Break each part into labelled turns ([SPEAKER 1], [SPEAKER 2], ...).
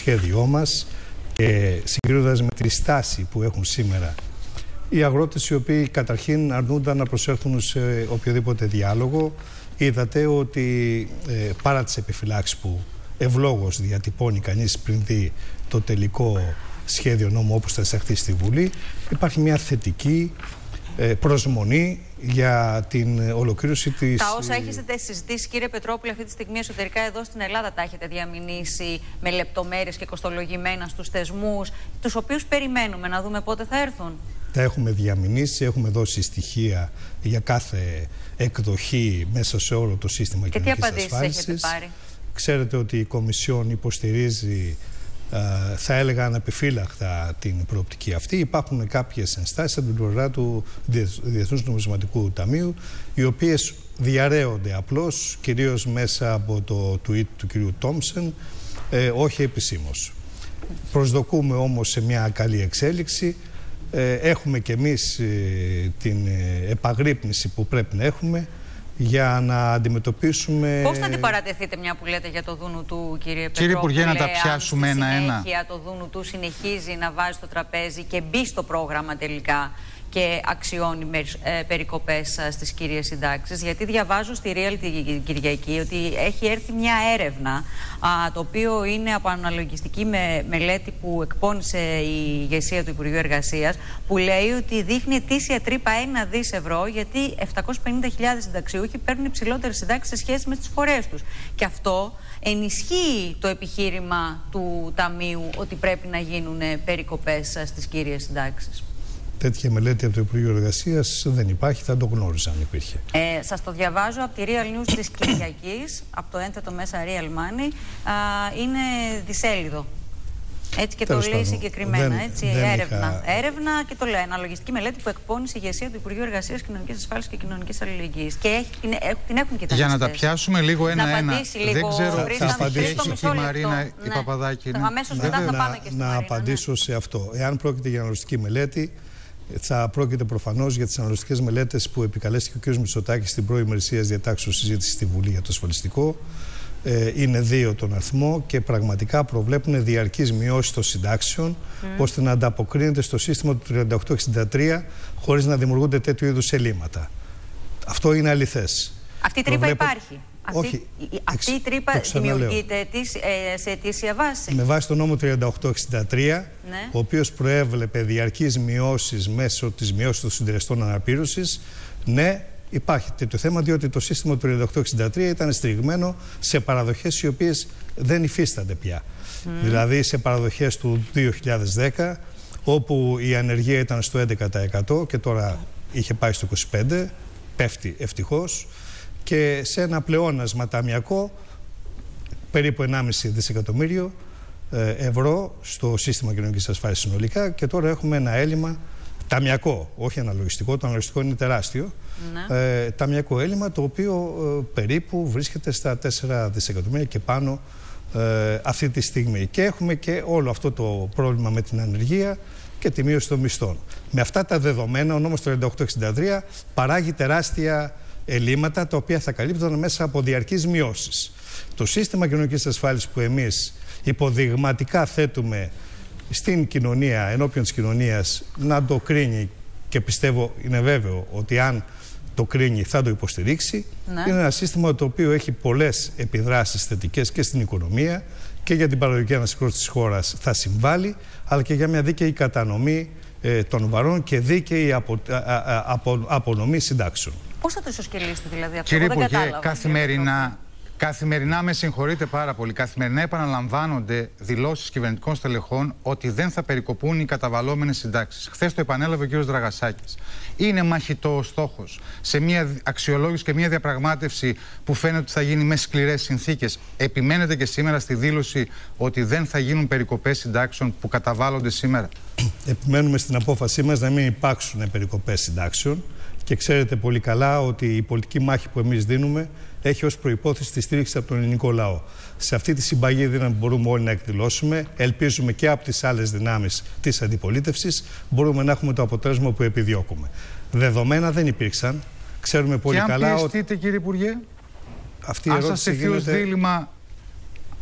[SPEAKER 1] σχέδιό μας και συγκρίνοντας με τη στάση που έχουν σήμερα οι αγρότες, οι οποίοι καταρχήν αρνούνταν να προσέλθουν σε οποιοδήποτε διάλογο. Είδατε ότι παρά τις επιφυλάξεις που ευλόγως διατυπώνει κανείς πριν δει το τελικό σχέδιο νόμου όπως θα εισαχθεί στη Βουλή, υπάρχει μια θετική προσμονή για την ολοκλήρωση της...
[SPEAKER 2] Τα όσα έχετε συζητήσει, κύριε Πετρόπουλε, αυτή τη στιγμή εσωτερικά εδώ στην Ελλάδα τα έχετε διαμηνήσει με λεπτομέρειες και κοστολογημένα στους θεσμούς, τους οποίους περιμένουμε να δούμε πότε θα έρθουν?
[SPEAKER 1] Τα έχουμε διαμηνήσει, έχουμε δώσει στοιχεία για κάθε εκδοχή μέσα σε όλο το σύστημα κοινωνικής ασφάλισης.
[SPEAKER 2] Και τι απαντήσεις έχετε πάρει?
[SPEAKER 1] Ξέρετε ότι η Κομισιόν υποστηρίζει, θα έλεγα αναπιφύλακτα, την προοπτική αυτή. Υπάρχουν κάποιες ενστάσεις από την πλευρά του Διεθνούς Νομισματικού Ταμείου, οι οποίες διαρρέονται απλώς, κυρίως μέσα από το tweet του κυρίου Τόμψεν, όχι επισήμως. Προσδοκούμε όμως σε μια καλή εξέλιξη. Έχουμε και εμείς την επαγρύπνηση που πρέπει να έχουμε για να αντιμετωπίσουμε...
[SPEAKER 2] Πώς θα αντιπαρατεθείτε, μια που λέτε για το Δούνου του, κύριε Πετρόπουλε?
[SPEAKER 3] Κύριε Υπουργέ, να τα πιάσουμε ένα-ένα.
[SPEAKER 2] Το Δούνου του συνεχίζει να βάζει στο τραπέζι και μπει στο πρόγραμμα τελικά και αξιώνει περικοπές στις κύριες συντάξεις. Γιατί διαβάζω στη Real την Κυριακή ότι έχει έρθει μια έρευνα, το οποίο είναι από αναλογιστική μελέτη που εκπώνησε η ηγεσία του Υπουργείου Εργασίας, που λέει ότι δείχνει ετήσια τρύπα 1 δις ευρώ, γιατί 750.000 συνταξιούχοι παίρνουν υψηλότερες συντάξεις σε σχέση με τις φορές τους. Και αυτό ενισχύει το επιχείρημα του Ταμείου ότι πρέπει να γίνουν περικοπές στις κύριες συντάξεις.
[SPEAKER 1] Τέτοια μελέτη από το Υπουργείο Εργασίας δεν υπάρχει, θα το γνώριζα αν υπήρχε.
[SPEAKER 2] Σας το διαβάζω από τη Real News της Κυριακής, από το ένθετο μέσα Real Money. Είναι δισέλιδο. Έτσι και το λέει συγκεκριμένα. Έρευνα και το λέει. Αναλογιστική μελέτη που εκπώνησε η ηγεσία του Υπουργείου Εργασίας, Κοινωνικής Ασφάλισης και Κοινωνικής Αλληλεγγύης. Και την έχουν και τα
[SPEAKER 3] Για να τα πιάσουμε λίγο ένα-ένα.
[SPEAKER 2] Δεν
[SPEAKER 3] ξέρω τι στοιχεία έχει η Μαρίνα η Παπαδάκη.
[SPEAKER 2] Αμέσως μετά θα πάμε και στη Μαρίνα.
[SPEAKER 1] Να απαντήσω σε αυτό. Εάν πρόκειται για αναλογιστική μελέτη, θα πρόκειται προφανώς για τις αναλογιστικές μελέτες που επικαλέστηκε ο κ. Μητσοτάκης στην προημερησίας διατάξεως συζήτηση στη Βουλή για το ασφαλιστικό. Είναι 2 τον αριθμό και πραγματικά προβλέπουν διαρκείς μειώσεις των συντάξεων, ώστε να ανταποκρίνεται στο σύστημα του 3863 χωρίς να δημιουργούνται τέτοιου είδους ελλείμματα. Αυτό είναι αληθές.
[SPEAKER 2] Αυτή η τρύπα υπάρχει. Αυτή η τρύπα δημιουργείται σε αιτήσια βάση. Με
[SPEAKER 1] βάση τον νόμο 3863, ο οποίος προέβλεπε διαρκείς μειώσεις μέσω της μειώσης των συντελεστών αναπλήρωσης, ναι, υπάρχει τέτοιο θέμα, διότι το σύστημα του 3863 ήταν στηριγμένο σε παραδοχές οι οποίες δεν υφίστανται πια. Δηλαδή σε παραδοχές του 2010, όπου η ανεργία ήταν στο 11% και τώρα είχε πάει στο 25%, πέφτει ευτυχώς, και σε ένα πλεόνασμα ταμιακό περίπου 1,5 δισεκατομμύριο ευρώ στο σύστημα κοινωνικής ασφάλισης συνολικά, και τώρα έχουμε ένα έλλειμμα ταμιακό, όχι αναλογιστικό, το αναλογιστικό είναι τεράστιο, ταμιακό έλλειμμα, το οποίο περίπου βρίσκεται στα 4 δισεκατομμύρια και πάνω αυτή τη στιγμή. Και έχουμε και όλο αυτό το πρόβλημα με την ανεργία και τη μείωση των μισθών. Με αυτά τα δεδομένα, ο νόμος 3863 παράγει τεράστια ελλείμματα, τα οποία θα καλύπτονται μέσα από διαρκείς μειώσεις. Το σύστημα κοινωνικής ασφάλισης που εμείς υποδειγματικά θέτουμε στην κοινωνία, ενώπιον της κοινωνίας, να το κρίνει, και πιστεύω, είναι βέβαιο ότι αν το κρίνει θα το υποστηρίξει, είναι ένα σύστημα το οποίο έχει πολλές επιδράσεις θετικές και στην οικονομία και για την παραγωγική ανασυγκρότηση της χώρας θα συμβάλλει, αλλά και για μια δίκαιη κατανομή των βαρών και δίκαιη απονομή συντάξεων.
[SPEAKER 2] Πώς θα το ισοσκελίσετε δηλαδή αυτό?
[SPEAKER 3] Κύριε Υπουργέ, καθημερινά, με συγχωρείτε πάρα πολύ, καθημερινά επαναλαμβάνονται δηλώσεις κυβερνητικών στελεχών ότι δεν θα περικοπούν οι καταβαλλόμενες συντάξεις. Χθες το επανέλαβε ο κ. Δραγασάκης. Είναι μαχητό ο στόχος σε μια αξιολόγηση και μια διαπραγμάτευση που φαίνεται ότι θα γίνει με σκληρές συνθήκες. Επιμένετε και σήμερα στη δήλωση ότι δεν θα γίνουν περικοπές συντάξεων που καταβάλλονται σήμερα?
[SPEAKER 1] Επιμένουμε στην απόφασή μας να μην υπάρξουν περικοπές συντάξεων. Και ξέρετε πολύ καλά ότι η πολιτική μάχη που εμείς δίνουμε έχει ως προϋπόθεση τη στήριξη από τον ελληνικό λαό. Σε αυτή τη συμπαγή δύναμη μπορούμε όλοι να εκδηλώσουμε. Ελπίζουμε και από τις άλλες δυνάμεις της αντιπολίτευσης μπορούμε να έχουμε το αποτέλεσμα που επιδιώκουμε. Δεδομένα δεν υπήρξαν. Ξέρουμε πολύ καλά
[SPEAKER 3] ότι... Και αν πιεστείτε, κύριε Υπουργέ,
[SPEAKER 1] αυτή η ερώτηση γίνεται...
[SPEAKER 3] δίλημα...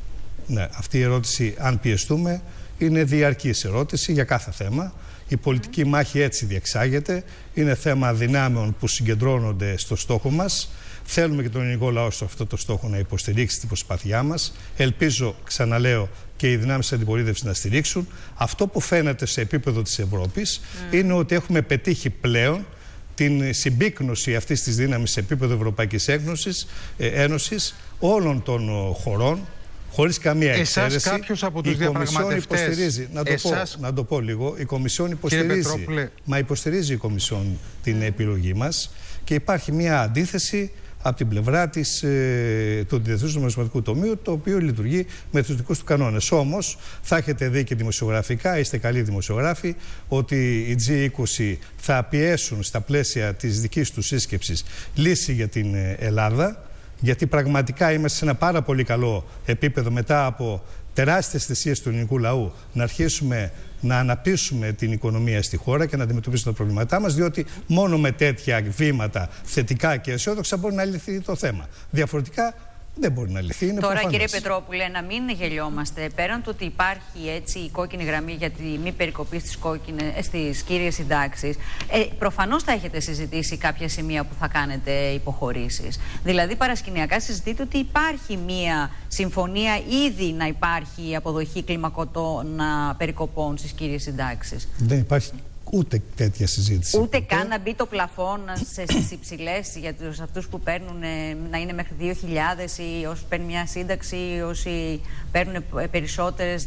[SPEAKER 1] Ναι, αυτή η ερώτηση, αν πιεστούμε, είναι διαρκής ερώτηση για κάθε θέμα. Η πολιτική μάχη έτσι διεξάγεται. Είναι θέμα δυνάμεων που συγκεντρώνονται στο στόχο μας. Θέλουμε και τον ελληνικό λαό σε αυτό το στόχο να υποστηρίξει την προσπάθειά μας. Ελπίζω, ξαναλέω, και οι δυνάμεις της αντιπολίτευσης να στηρίξουν. Αυτό που φαίνεται σε επίπεδο της Ευρώπης είναι ότι έχουμε πετύχει πλέον την συμπίκνωση αυτής της δύναμης σε επίπεδο Ευρωπαϊκής Ένωσης όλων των χωρών, χωρίς καμία εξαίρεση.
[SPEAKER 3] Εσάς κάποιος από τους διαπραγματευτές...
[SPEAKER 1] υποστηρίζει, να το πω λίγο, η Κομισιόν υποστηρίζει, υποστηρίζει η Κομισιόν την επιλογή μας και υπάρχει μια αντίθεση από την πλευρά του Διεθνούς Νομισματικού Ταμείου, το οποίο λειτουργεί με τους δικούς του κανόνες. Όμως, θα έχετε δει και δημοσιογραφικά, είστε καλοί δημοσιογράφοι, ότι οι G20 θα πιέσουν στα πλαίσια της δικής του σύσκεψης λύση για την Ελλάδα, γιατί πραγματικά είμαστε σε ένα πάρα πολύ καλό επίπεδο μετά από τεράστιες θυσίες του ελληνικού λαού να αρχίσουμε να αναπτύσσουμε την οικονομία στη χώρα και να αντιμετωπίσουμε τα προβλήματά μας, διότι μόνο με τέτοια βήματα θετικά και αισιόδοξα μπορεί να λυθεί το θέμα. Διαφορετικά δεν μπορεί να λυθεί. Είναι
[SPEAKER 2] τώρα,
[SPEAKER 1] προφανές.
[SPEAKER 2] Κύριε Πετρόπουλε, να μην γελιόμαστε. Πέραν του ότι υπάρχει έτσι η κόκκινη γραμμή για τη μη περικοπή στις κύριες συντάξεις, προφανώς θα έχετε συζητήσει κάποια σημεία που θα κάνετε υποχωρήσεις. Δηλαδή, παρασκηνιακά συζητείτε ότι υπάρχει μία συμφωνία ήδη να υπάρχει αποδοχή κλιμακωτών περικοπών στις κύριες συντάξεις.
[SPEAKER 1] Δεν υπάρχει ούτε τέτοια συζήτηση.
[SPEAKER 2] Ούτε καν να μπει το πλαφόν στις υψηλές για αυτούς που παίρνουν να είναι μέχρι 2.000 ή όσοι παίρνουν μια σύνταξη, όσοι παίρνουν περισσότερες,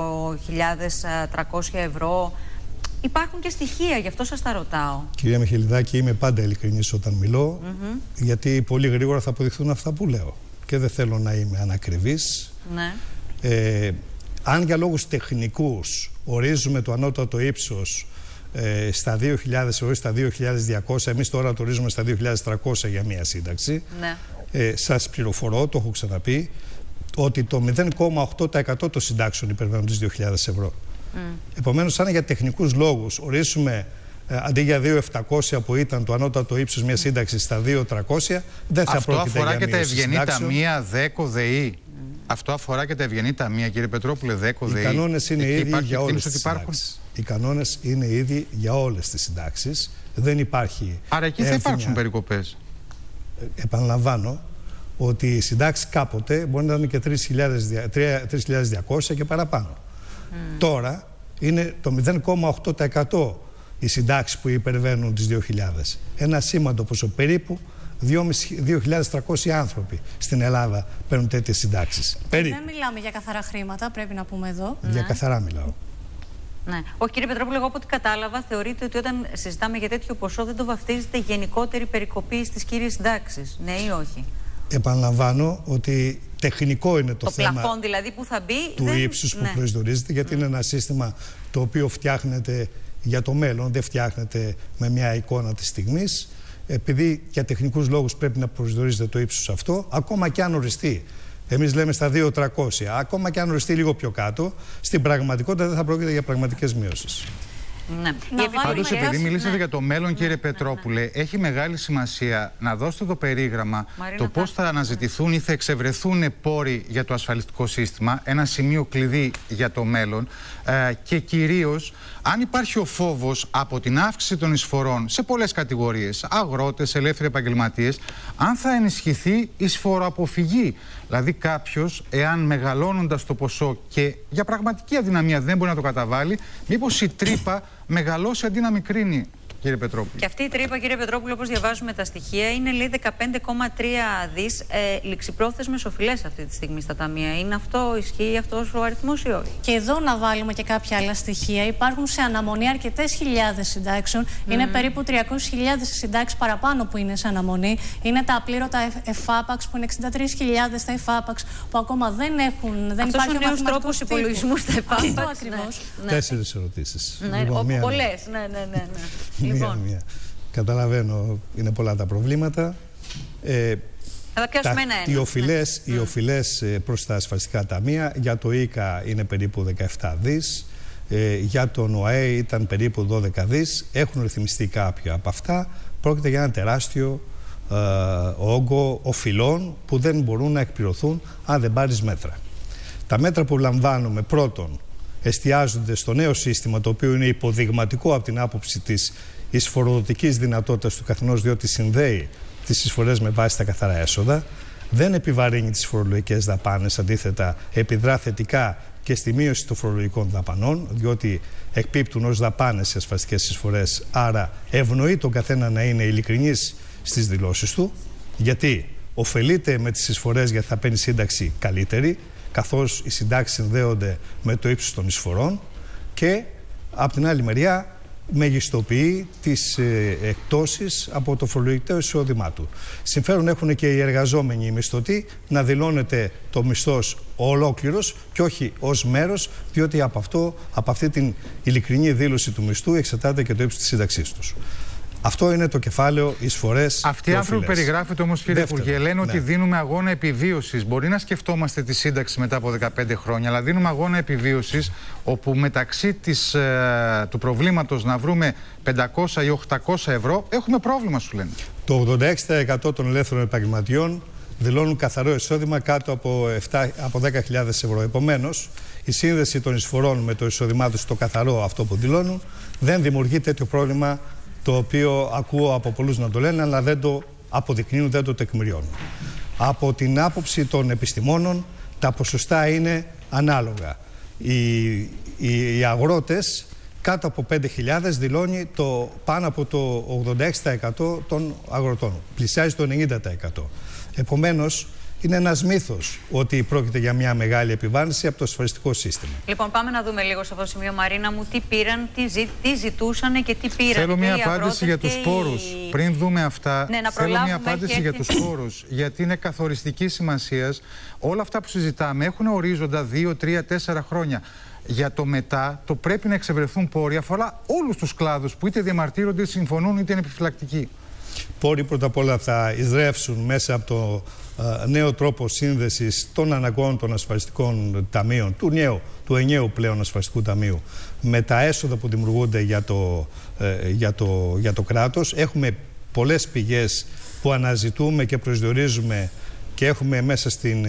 [SPEAKER 2] 2.300 ευρώ. Υπάρχουν και στοιχεία, γι' αυτό σας τα ρωτάω. Κυρία
[SPEAKER 1] Μιχελιδάκη, είμαι πάντα ειλικρινής όταν μιλώ, γιατί πολύ γρήγορα θα αποδειχθούν αυτά που λέω. Και δεν θέλω να είμαι ανακριβής.
[SPEAKER 2] Ναι.
[SPEAKER 1] Αν για λόγους τεχνικούς ορίζουμε το ανώτατο ύψος στα 2.000 ευρώ ή στα 2.200, εμείς τώρα το ορίζουμε στα 2.300 για μία σύνταξη.
[SPEAKER 2] Ναι.
[SPEAKER 1] Σας πληροφορώ, το έχω ξαναπεί, ότι το 0,8% των συντάξεων υπερβαίνουν τις 2.000 ευρώ. Επομένως, αν για τεχνικούς λόγους ορίσουμε αντί για 2.700 που ήταν το ανώτατο ύψος μια σύνταξη στα 2.300, δεν θα πρόκειται για μείωση.
[SPEAKER 3] Αυτό αφορά και τα ευγενή ταμεία, ΔΕΚΟ, ΔΕΗ. Αυτό αφορά και τα ευγενή ταμεία, κύριε Πετρόπουλε, ΔΕΚΟ, ΔΕΗ.
[SPEAKER 1] Οι κανόνες είναι ίδιοι για όλες τις συντάξεις. Οι κανόνες είναι ίδιοι για όλες τις συντάξεις. Δεν υπάρχει.
[SPEAKER 3] Άρα εκεί θα υπάρξουν περικοπές.
[SPEAKER 1] Επαναλαμβάνω ότι οι συντάξεις κάποτε μπορεί να ήταν και 3.200 και παραπάνω. Τώρα είναι το 0,8% οι συντάξεις που υπερβαίνουν τις 2.000. Ένα σήμαντο ποσό, περίπου 2.300 άνθρωποι στην Ελλάδα παίρνουν τέτοιες συντάξεις.
[SPEAKER 4] Δεν μιλάμε για καθαρά χρήματα, πρέπει να πούμε εδώ.
[SPEAKER 1] Για καθαρά μιλάω.
[SPEAKER 2] Ναι. Όχι, κύριε Πετρόπουλε, εγώ από ό,τι κατάλαβα, θεωρείτε ότι όταν συζητάμε για τέτοιο ποσό δεν το βαφτίζετε γενικότερη περικοπή στις κύριες συντάξεις. Ναι ή όχι?
[SPEAKER 1] Επαναλαμβάνω ότι τεχνικό είναι το θέμα.
[SPEAKER 2] Το πλαφόν δηλαδή που θα μπει.
[SPEAKER 1] Του ύψους που προσδιορίζεται, γιατί είναι ένα σύστημα το οποίο φτιάχνεται για το μέλλον, δεν φτιάχνεται με μια εικόνα της στιγμής. Επειδή για τεχνικούς λόγους πρέπει να προσδιορίζεται το ύψος αυτό, ακόμα και αν οριστεί. Εμείς λέμε στα 2.300. Ακόμα και αν οριστεί λίγο πιο κάτω, στην πραγματικότητα δεν θα πρόκειται για πραγματικές μειώσεις.
[SPEAKER 2] Ναι.
[SPEAKER 3] Πάντως, επειδή μιλήσατε για το μέλλον, κύριε Πετρόπουλε, έχει μεγάλη σημασία να δώσετε το περίγραμμα το πώς θα αναζητηθούν ή θα εξευρεθούν πόροι για το ασφαλιστικό σύστημα, ένα σημείο κλειδί για το μέλλον, και κυρίως αν υπάρχει ο φόβος από την αύξηση των εισφορών σε πολλές κατηγορίες, αγρότες, ελεύθεροι επαγγελματίες, αν θα ενισχυθεί η εισφοροαποφυγή. Δηλαδή κάποιος, εάν μεγαλώνοντας το ποσό και για πραγματική αδυναμία δεν μπορεί να το καταβάλει, μήπως η τρύπα μεγαλώσει αντί να μικρύνει, κύριε Πετρόπουλο. Και
[SPEAKER 2] αυτή η τρύπα, κύριε Πετρόπουλο, όπως διαβάζουμε τα στοιχεία, είναι λέει 15,3 δις ληξιπρόθεσμες οφειλές αυτή τη στιγμή στα ταμεία. Είναι αυτό, ισχύει αυτός ο αριθμός ή όχι?
[SPEAKER 4] Και εδώ να βάλουμε και κάποια άλλα στοιχεία. Υπάρχουν σε αναμονή αρκετές χιλιάδες συντάξεων. Είναι περίπου 300.000 συντάξεις παραπάνω που είναι σε αναμονή. Είναι τα απλήρωτα εφάπαξ που είναι 63.000 τα εφάπαξ που ακόμα δεν έχουν. Δεν
[SPEAKER 2] αυτός
[SPEAKER 4] υπάρχει
[SPEAKER 2] ο νέος τρόπος υπολογισμού στα εφάπαξ.
[SPEAKER 4] Αυτό ακριβώς.
[SPEAKER 1] Ναι. 4 ερωτήσεις.
[SPEAKER 2] Ναι, πολλές. Ναι.
[SPEAKER 1] Μία. Καταλαβαίνω, είναι πολλά τα προβλήματα. Οι οφειλές προς τα ασφαλιστικά ταμεία για το ΙΚΑ είναι περίπου 17 δις, για τον ΟΑΕ ήταν περίπου 12 δις. Έχουν ρυθμιστεί κάποια από αυτά. Πρόκειται για ένα τεράστιο όγκο οφειλών που δεν μπορούν να εκπληρωθούν αν δεν πάρεις μέτρα. Τα μέτρα που λαμβάνουμε πρώτον εστιάζονται στο νέο σύστημα, το οποίο είναι υποδειγματικό από την άποψη της εισφοροδοτικής δυνατότητας του καθενός, διότι συνδέει τις εισφορές με βάση τα καθαρά έσοδα, δεν επιβαρύνει τις φορολογικές δαπάνες, αντίθετα επιδρά θετικά και στη μείωση των φορολογικών δαπανών, διότι εκπίπτουν ως δαπάνες σε ασφαλιστικές εισφορές, άρα ευνοεί τον καθένα να είναι ειλικρινής στις δηλώσεις του, γιατί ωφελείται με τις εισφορές γιατί θα παίρνει σύνταξη καλύτερη, καθώς οι συντάξεις συνδέονται με το ύψος των εισφορών, και από την άλλη μεριά μεγιστοποιεί τις εκπτώσεις από το φορολογικό εισόδημά του. Συμφέρον έχουν και οι εργαζόμενοι, οι μισθωτοί, να δηλώνεται το μισθός ολόκληρος και όχι ως μέρος, διότι από αυτή την ειλικρινή δήλωση του μισθού εξαρτάται και το ύψος της σύνταξής τους. Αυτό είναι το κεφάλαιο εισφορές.
[SPEAKER 3] Αυτοί οι άνθρωποι που περιγράφετε όμως, κύριε Υπουργέ, λένε ότι δίνουμε αγώνα επιβίωσης. Μπορεί να σκεφτόμαστε τη σύνταξη μετά από 15 χρόνια, αλλά δίνουμε αγώνα επιβίωσης, όπου μεταξύ του προβλήματος να βρούμε 500 ή 800 ευρώ, έχουμε πρόβλημα, σου λένε.
[SPEAKER 1] Το 86% των ελεύθερων επαγγελματιών δηλώνουν καθαρό εισόδημα κάτω από 10.000 ευρώ. Επομένως, η σύνδεση των εισφορών με το εισόδημά τους, το καθαρό αυτό που δηλώνουν, δεν δημιουργεί τέτοιο πρόβλημα, το οποίο ακούω από πολλούς να το λένε, αλλά δεν το αποδεικνύουν, δεν το τεκμηριώνουν. Από την άποψη των επιστημόνων, τα ποσοστά είναι ανάλογα. Οι αγρότες κάτω από 5.000 δηλώνει το πάνω από το 86% των αγροτών. Πλησιάζει το 90%. Επομένως, είναι ένας μύθος ότι πρόκειται για μια μεγάλη επιβάρυνση από το ασφαλιστικό σύστημα.
[SPEAKER 2] Λοιπόν, πάμε να δούμε λίγο σε αυτό το σημείο, Μαρίνα μου, τι πήραν, τι ζητούσαν και τι πήραν.
[SPEAKER 3] Θέλω μια απάντηση για τους σπόρους. Πριν δούμε αυτά, θέλω μια απάντηση για τους σπόρους. Γιατί είναι καθοριστική σημασίας. Όλα αυτά που συζητάμε έχουν ορίζοντα 2, 3, 4 χρόνια. Για το μετά, το πρέπει να εξευρεθούν πόροι, αφορά όλους τους κλάδους που είτε διαμαρτύρονται, είτε συμφωνούν, είτε είναι επιφυλακτικοί.
[SPEAKER 1] Πόροι πρώτα απ' όλα θα εισρεύσουν μέσα από το νέο τρόπο σύνδεσης των αναγκών των ασφαλιστικών ταμείων, του ενιαίου πλέον ασφαλιστικού ταμείου, με τα έσοδα που δημιουργούνται για το κράτος. Έχουμε πολλές πηγές που αναζητούμε και προσδιορίζουμε και έχουμε μέσα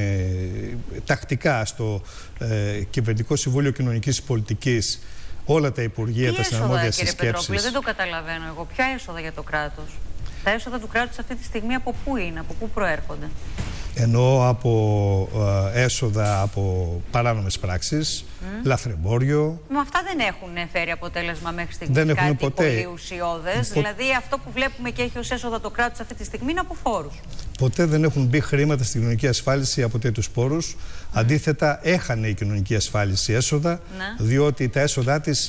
[SPEAKER 1] τακτικά στο Κυβερνητικό Συμβούλιο Κοινωνικής Πολιτικής όλα τα υπουργεία, τα συναρμόδια συσκέψεις.
[SPEAKER 2] Κύριε Πετρόπουλε, δεν το καταλαβαίνω εγώ. Ποια έσοδα για το κράτος? Τα έσοδα του κράτους αυτή τη στιγμή από πού είναι, από πού προέρχονται?
[SPEAKER 1] Εννοώ από έσοδα από παράνομες πράξεις, λαθρεμπόριο.
[SPEAKER 2] Μα αυτά δεν έχουν φέρει αποτέλεσμα μέχρι στιγμής.
[SPEAKER 1] Δεν έχουν
[SPEAKER 2] κάτι
[SPEAKER 1] ποτέ.
[SPEAKER 2] Πολύ ουσιώδες. Δηλαδή αυτό που βλέπουμε και έχει ως έσοδα το κράτος αυτή τη στιγμή είναι από φόρους.
[SPEAKER 1] Ποτέ δεν έχουν μπει χρήματα στην κοινωνική ασφάλιση από τέτοιους πόρους. Αντίθετα, έχανε η κοινωνική ασφάλιση έσοδα, διότι τα έσοδά της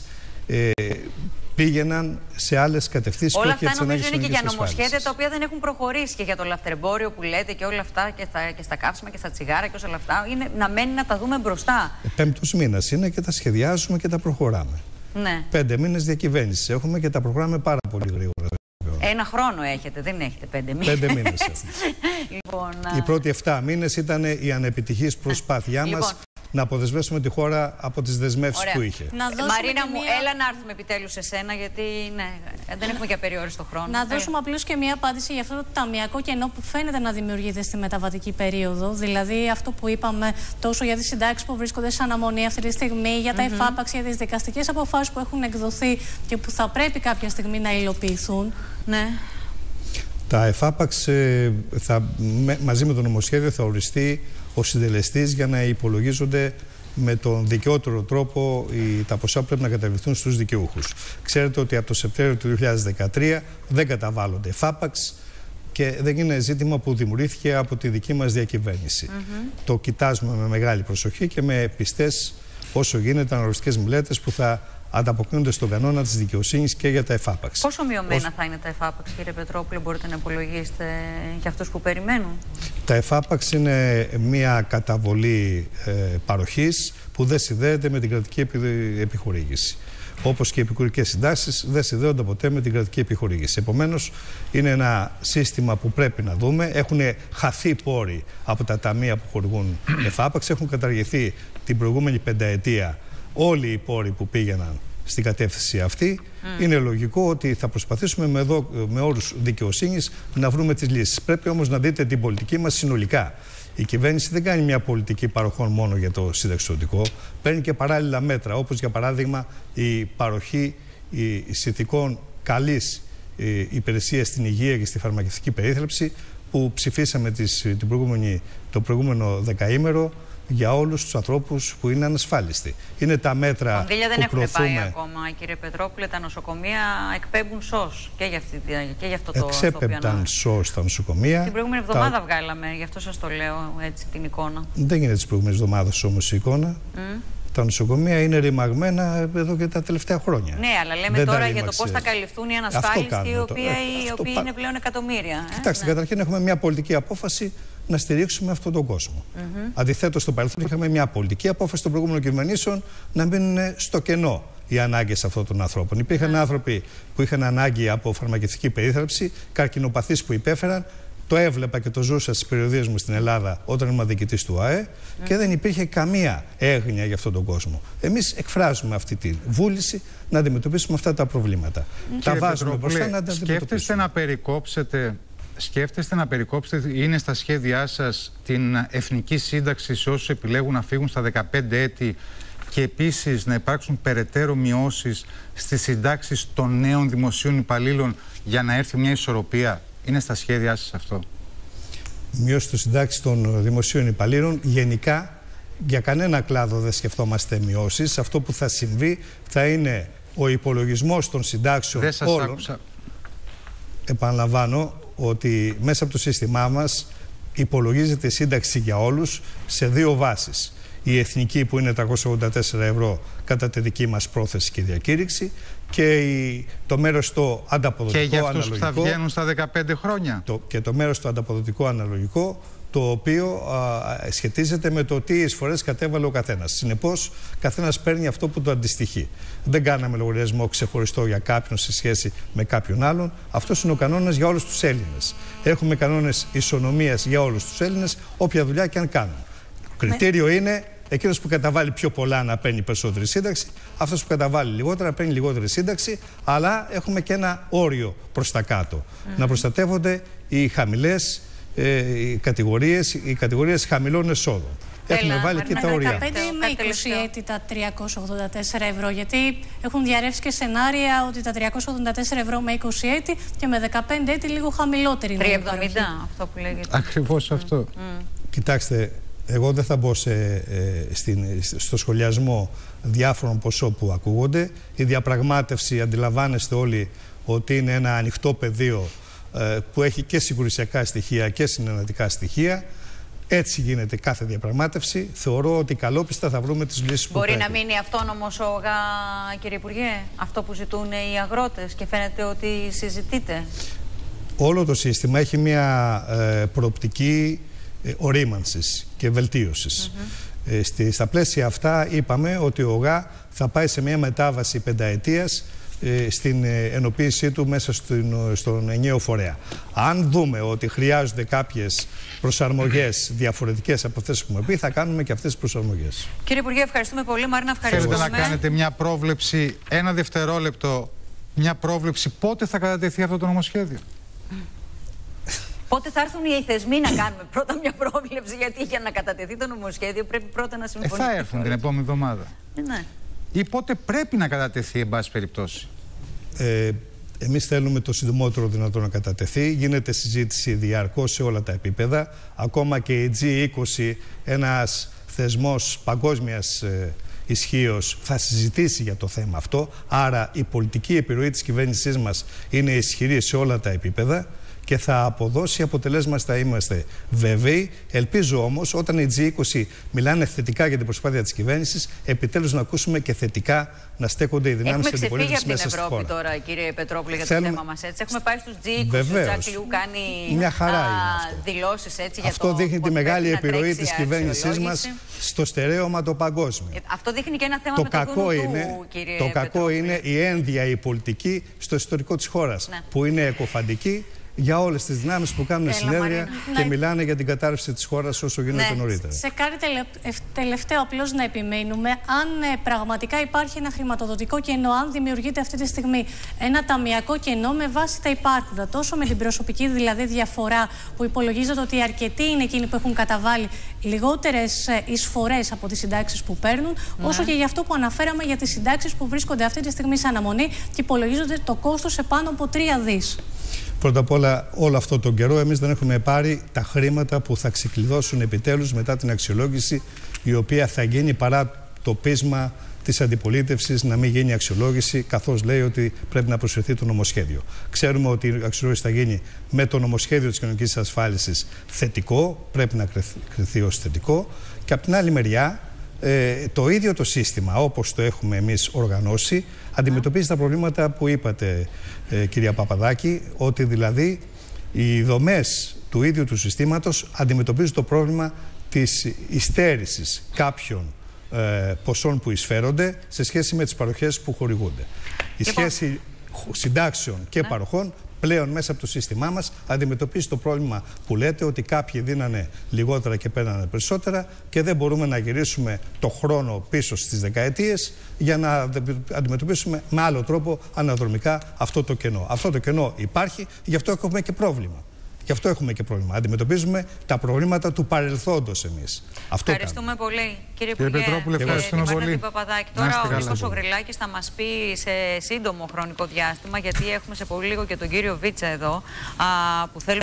[SPEAKER 1] πήγαιναν σε άλλες κατευθύνσεις.
[SPEAKER 2] Όλα αυτά νομίζω είναι και για νομοσχέδια τα οποία δεν έχουν προχωρήσει, και για το λαθρεμπόριο που λέτε και όλα αυτά, και στα καύσιμα και στα τσιγάρα και όλα αυτά. Είναι να μένει να τα δούμε μπροστά.
[SPEAKER 1] 5ος μήνας είναι και τα σχεδιάζουμε και τα προχωράμε.
[SPEAKER 2] Ναι.
[SPEAKER 1] 5 μήνες διακυβέρνηση έχουμε και τα προχωράμε πάρα πολύ γρήγορα.
[SPEAKER 2] Ένα χρόνο έχετε, δεν έχετε 5 μήνες.
[SPEAKER 1] 5 μήνες έχουμε.
[SPEAKER 2] Λοιπόν,
[SPEAKER 1] οι πρώτοι 7 μήνες ήταν η ανεπιτυχής προσπάθειά μας να αποδεσμεύσουμε τη χώρα από τις δεσμεύσεις που είχε.
[SPEAKER 2] Μαρίνα μου, έλα να έρθουμε επιτέλους σε σένα, γιατί δεν έχουμε και απεριόριστο χρόνο.
[SPEAKER 4] Να δώσουμε απλώς και μία απάντηση για αυτό το ταμειακό κενό που φαίνεται να δημιουργείται στη μεταβατική περίοδο. Δηλαδή αυτό που είπαμε τόσο για τις συντάξεις που βρίσκονται σε αναμονή αυτή τη στιγμή, για τα εφάπαξ, για τις δικαστικές αποφάσεις που έχουν εκδοθεί και που θα πρέπει κάποια στιγμή να υλοποιηθούν.
[SPEAKER 2] Ναι. τα
[SPEAKER 1] εφάπαξ μαζί με το νομοσχέδιο θα οριστεί ο συντελεστής για να υπολογίζονται με τον δικαιότερο τρόπο τα ποσά που πρέπει να καταβληθούν στους δικαιούχους. Ξέρετε ότι από το Σεπτέμβριο του 2013 δεν καταβάλλονται εφάπαξ και δεν είναι ζήτημα που δημιουργήθηκε από τη δική μας διακυβέρνηση. Το κοιτάζουμε με μεγάλη προσοχή και με πιστές όσο γίνεται αναλογιστικές μελέτες που θα ανταποκρίνονται στον κανόνα της δικαιοσύνης και για τα εφάπαξ.
[SPEAKER 2] Πόσο μειωμένα θα είναι τα εφάπαξ, κύριε Πετρόπουλε, μπορείτε να υπολογίσετε για αυτούς που περιμένουν?
[SPEAKER 1] Τα εφάπαξ είναι μια καταβολή παροχής που δεν συνδέεται με την κρατική επιχορήγηση. Όπως και οι επικουρικές συντάξεις δεν συνδέονται ποτέ με την κρατική επιχορήγηση. Επομένως, είναι ένα σύστημα που πρέπει να δούμε. Έχουν χαθεί πόροι από τα ταμεία που χορηγούν εφάπαξ. Έχουν καταργηθεί την προηγούμενη πενταετία όλοι οι πόροι που πήγαιναν στην κατεύθυνση αυτή. Είναι λογικό ότι θα προσπαθήσουμε με όρους δικαιοσύνης να βρούμε τις λύσεις. Πρέπει όμως να δείτε την πολιτική μας συνολικά. η κυβέρνηση δεν κάνει μια πολιτική παροχών μόνο για το συνταξιοδοτικό, παίρνει και παράλληλα μέτρα, όπως για παράδειγμα η παροχή συνθηκών καλής υπηρεσίας στην υγεία και στη φαρμακευτική περίθαλψη, που ψηφίσαμε το προηγούμενο δεκαήμερο για όλους τους ανθρώπους που είναι ανασφάλιστοι. Είναι τα μέτρα
[SPEAKER 2] Κονδύλια δεν
[SPEAKER 1] που
[SPEAKER 2] έχουν
[SPEAKER 1] προωθούμε.
[SPEAKER 2] πάει ακόμα, κύριε Πετρόπουλε. Τα νοσοκομεία εκπέμπουν ΣΟΣ και για αυτό το
[SPEAKER 1] Εξέπεμπταν ΣΟΣ στα νοσοκομεία.
[SPEAKER 2] Την προηγούμενη εβδομάδα βγάλαμε, γι' αυτό σας το λέω έτσι την εικόνα.
[SPEAKER 1] Δεν γίνεται τις προηγούμενες εβδομάδες όμως η εικόνα. Τα νοσοκομεία είναι ρημαγμένα εδώ και τα τελευταία χρόνια.
[SPEAKER 2] Ναι, αλλά λέμε τώρα για το πώς θα καλυφθούν οι ανασφάλιστοι, οι οποίοι είναι πλέον εκατομμύρια.
[SPEAKER 1] Κοιτάξτε, καταρχήν έχουμε μια πολιτική απόφαση να στηρίξουμε αυτόν τον κόσμο. Αντιθέτως, στο παρελθόν είχαμε μια πολιτική απόφαση των προηγούμενων κυβερνήσεων να μείνουν στο κενό οι ανάγκες αυτών των ανθρώπων. Υπήρχαν άνθρωποι που είχαν ανάγκη από φαρμακευτική περίθαλψη, καρκινοπαθείς που υπέφεραν. Το έβλεπα και το ζούσα στις περιοδίες μου στην Ελλάδα όταν ήμουν διοικητής του ΑΕ και δεν υπήρχε καμία έγνοια για αυτόν τον κόσμο. Εμείς εκφράζουμε αυτή τη βούληση να αντιμετωπίσουμε αυτά τα προβλήματα. Τα βάζουμε μπροστά να τα αντιμετωπίσουμε.
[SPEAKER 3] Σκέφτεστε να περικόψετε, είναι στα σχέδιά σας, την εθνική σύνταξη σε όσους επιλέγουν να φύγουν στα 15 έτη και επίσης να υπάρξουν περαιτέρω μειώσεις στις συντάξεις των νέων δημοσίων υπαλλήλων για να έρθει μια ισορροπία? Είναι στα σχέδιά σας αυτό?
[SPEAKER 1] Μειώση των συντάξεων των δημοσίων υπαλλήλων. Γενικά, για κανένα κλάδο δεν σκεφτόμαστε μειώσεις. Αυτό που θα συμβεί θα είναι ο υπολογισμός των συντάξεων όλων.
[SPEAKER 3] Άκουσα.
[SPEAKER 1] Επαναλαμβάνω ότι μέσα από το σύστημά μας υπολογίζεται η σύνταξη για όλους σε δύο βάσεις. Η εθνική, που είναι 384 ευρώ κατά τη δική μας πρόθεση και διακήρυξη, και το μέρος το ανταποδοτικό αναλογικό.
[SPEAKER 3] Και για αυτούς που θα βγαίνουν στα 15 χρόνια.
[SPEAKER 1] Και το μέρος το ανταποδοτικό αναλογικό, το οποίο σχετίζεται με το τι εισφορές κατέβαλε ο καθένας. Συνεπώς, καθένας παίρνει αυτό που το αντιστοιχεί. Δεν κάναμε λογαριασμό ξεχωριστό για κάποιον σε σχέση με κάποιον άλλον. Αυτός είναι ο κανόνας για όλους τους Έλληνες. Έχουμε κανόνες ισονομίας για όλους τους Έλληνες, όποια δουλειά και αν κάνουν. Κριτήριο είναι εκείνος που καταβάλει πιο πολλά να παίρνει περισσότερη σύνταξη, αυτός που καταβάλει λιγότερα παίρνει λιγότερη σύνταξη, αλλά έχουμε και ένα όριο προς τα κάτω. Να προστατεύονται οι χαμηλές οι κατηγορίες χαμηλών εσόδων. Έχουμε βάλει και τα όρια.
[SPEAKER 4] 15 με 20 έτη τα 384 ευρώ, γιατί έχουν διαρρεύσει και σενάρια ότι τα 384 ευρώ με 20 έτη και με 15 έτη λίγο χαμηλότερη είναι.
[SPEAKER 2] 370, αυτό που λέγεται.
[SPEAKER 3] Ακριβώς αυτό.
[SPEAKER 1] Κοιτάξτε, εγώ δεν θα μπω στο σχολιασμό διάφορων ποσών που ακούγονται. Η διαπραγμάτευση, αντιλαμβάνεστε όλοι ότι είναι ένα ανοιχτό πεδίο που έχει και συγκρουσιακά στοιχεία και συνενετικά στοιχεία. Έτσι γίνεται κάθε διαπραγμάτευση. Θεωρώ ότι καλόπιστα θα βρούμε τις λύσεις που
[SPEAKER 2] μπορεί
[SPEAKER 1] πρέπει.
[SPEAKER 2] να μείνει αυτόνομος ο ΟΓΑ, κύριε Υπουργέ, αυτό που ζητούν οι αγρότες, και φαίνεται ότι συζητείτε?
[SPEAKER 1] Όλο το σύστημα έχει μια προοπτική ορίμανσης και βελτίωσης. Στα πλαίσια αυτά είπαμε ότι ο ΟΓΑ θα πάει σε μια μετάβαση πενταετίας στην ενοποίησή του μέσα στον ενιαίο φορέα. Αν δούμε ότι χρειάζονται κάποιες προσαρμογές διαφορετικές από αυτές που έχουμε πει, θα κάνουμε και αυτές τις προσαρμογές.
[SPEAKER 2] Κύριε Υπουργέ, ευχαριστούμε πολύ. Μαρίνα, ευχαριστούμε.
[SPEAKER 3] Θέλετε να κάνετε μια πρόβλεψη, ένα δευτερόλεπτο, μια πρόβλεψη πότε θα κατατεθεί αυτό το νομοσχέδιο?
[SPEAKER 2] Πότε θα έρθουν οι θεσμοί να κάνουμε πρώτα μια πρόβλεψη? Γιατί για να κατατεθεί το νομοσχέδιο πρέπει πρώτα να συμφωνήσουμε.
[SPEAKER 3] Θα έρθουν την επόμενη εβδομάδα.
[SPEAKER 2] Ναι.
[SPEAKER 3] Ή πότε πρέπει να κατατεθεί, εν πάση περιπτώσει?
[SPEAKER 1] Εμείς θέλουμε το συντομότερο δυνατό να κατατεθεί. Γίνεται συζήτηση διαρκώς σε όλα τα επίπεδα. Ακόμα και η G20, ένας θεσμός παγκόσμιας ισχύως, θα συζητήσει για το θέμα αυτό. Άρα η πολιτική επιρροή της κυβέρνησής μας είναι ισχυρή σε όλα τα επίπεδα και θα αποδώσει αποτελέσματα, είμαστε βέβαιοι. Ελπίζω όμως όταν οι G20 μιλάνε θετικά για την προσπάθεια της κυβέρνησης, επιτέλους να ακούσουμε και θετικά να στέκονται οι δυνάμεις της αντιπολίτευσης μέσα στη χώρα.
[SPEAKER 2] Έχουμε ξεφύγει από την Ευρώπη τώρα, κύριε Πετρόπουλε, για το θέμα μας, έτσι? Έχουμε πάει στους G20,
[SPEAKER 1] βεβαίως.
[SPEAKER 2] ο Τζακ Λιού κάνει
[SPEAKER 1] μια χαρά είναι
[SPEAKER 2] δηλώσεις έτσι για
[SPEAKER 1] αυτό. Αυτό δείχνει τη μεγάλη επιρροή της κυβέρνησής μας στο στερέωμα το παγκόσμιο.
[SPEAKER 2] Αυτό δείχνει και ένα θέμα με
[SPEAKER 1] το κακό είναι η ένδια η πολιτική στο ιστορικό της χώρας, που είναι εκοφαντική, για όλες τις δυνάμεις που κάνουν συνέδρια και μιλάνε για την κατάρρευση της χώρας όσο γίνεται νωρίτερα.
[SPEAKER 4] Σε κάτι τελευταίο απλώς να επιμείνουμε, αν πραγματικά υπάρχει ένα χρηματοδοτικό κενό, αν δημιουργείται αυτή τη στιγμή ένα ταμιακό κενό με βάση τα υπάρχοντα, τόσο με την προσωπική δηλαδή διαφορά που υπολογίζεται ότι αρκετοί είναι εκείνοι που έχουν καταβάλει λιγότερες εισφορές από τις συντάξεις που παίρνουν, όσο και για αυτό που αναφέραμε για τις συντάξεις που βρίσκονται αυτή τη στιγμή σε αναμονή και υπολογίζονται το κόστος σε πάνω από 3 δις.
[SPEAKER 1] Πρώτα απ' όλα, όλο αυτό τον καιρό εμείς δεν έχουμε πάρει τα χρήματα που θα ξεκλειδώσουν επιτέλους μετά την αξιολόγηση, η οποία θα γίνει παρά το πείσμα της αντιπολίτευσης να μην γίνει αξιολόγηση, καθώς λέει ότι πρέπει να προσφερθεί το νομοσχέδιο. Ξέρουμε ότι η αξιολόγηση θα γίνει με το νομοσχέδιο της κοινωνικής ασφάλισης θετικό, πρέπει να κριθεί ως θετικό, και από την άλλη μεριά το ίδιο το σύστημα, όπως το έχουμε εμείς οργανώσει, αντιμετωπίζει τα προβλήματα που είπατε, κυρία Παπαδάκη, ότι δηλαδή οι δομές του ίδιου του συστήματος αντιμετωπίζουν το πρόβλημα της υστέρησης κάποιων ποσών που εισφέρονται σε σχέση με τις παροχές που χορηγούνται. Η σχέση συντάξεων και παροχών πλέον μέσα από το σύστημά μας αντιμετωπίζει το πρόβλημα που λέτε, ότι κάποιοι δίνανε λιγότερα και παίρνανε περισσότερα και δεν μπορούμε να γυρίσουμε το χρόνο πίσω στις δεκαετίες για να αντιμετωπίσουμε με άλλο τρόπο αναδρομικά αυτό το κενό. Αυτό το κενό υπάρχει, γι' αυτό έχουμε και πρόβλημα. Γι' αυτό έχουμε και πρόβλημα. Αντιμετωπίζουμε τα προβλήματα του παρελθόντος εμείς.
[SPEAKER 2] Ευχαριστούμε πολύ. Κύριε
[SPEAKER 3] Πετρόπουλε, ευχαριστούμε πολύ.
[SPEAKER 2] Παπαδάκη. Τώρα ο Χρήστος ο Γρυλάκης θα μας πει σε σύντομο χρονικό διάστημα, γιατί έχουμε σε πολύ λίγο και τον κύριο Βίτσα εδώ, που θέλει